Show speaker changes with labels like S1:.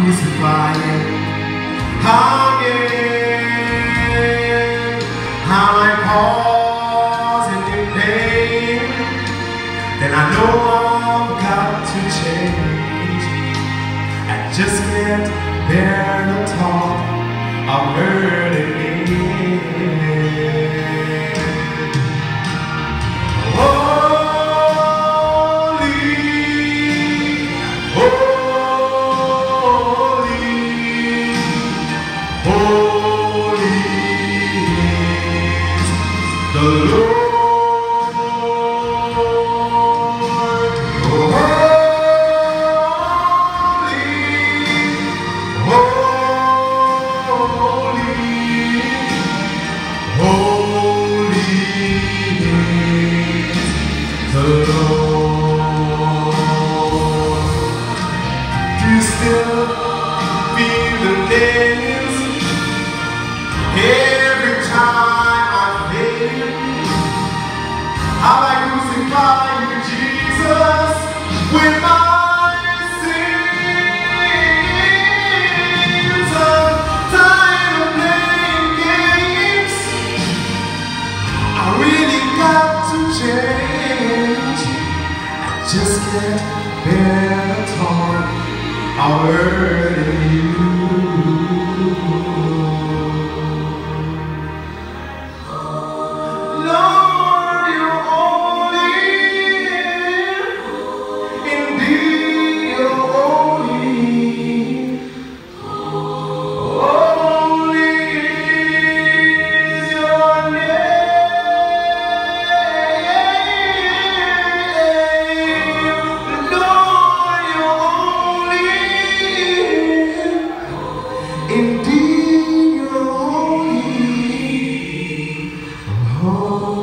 S1: crucified, hanging, how I'm causing in pain, then I know I've got to change. I just can't bear the thought of hurting me. The Lord, holy is the Lord. Do you still feel the nails every time I fail? How I crucify you, Jesus, with my sins. I'm tired of playing games. I really got to change. I just can't bear the thought of hurting you. Indeed, you're holy.